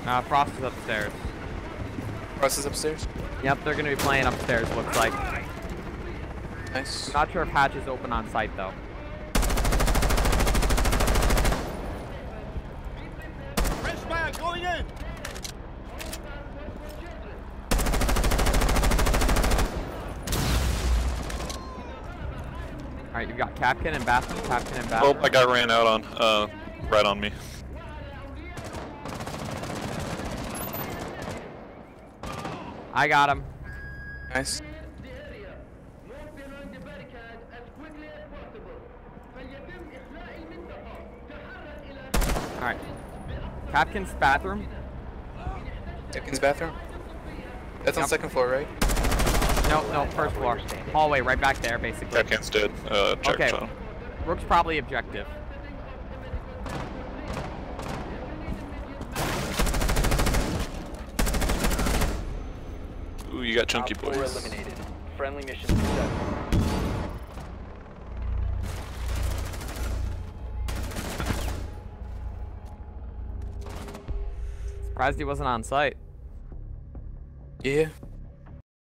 Frost is upstairs. Frost is upstairs? Yep, they're gonna be playing upstairs, looks like. Nice. Not sure if hatch is open on site though. Fresh fire going in! Alright, you've got Capkin and bathroom, Capkin and Oh, bathroom. I got ran out on, right on me. I got him. Nice. Alright. Capkin's bathroom. Captain's bathroom? That's on Yep. second floor, right? No, first floor. Hallway right back there, basically. Capcan's dead. Check Okay. tunnel. Rook's probably objective. Ooh, you got chunky Op 4 boys. eliminated. Friendly mission successful. Surprised he wasn't on site. Yeah.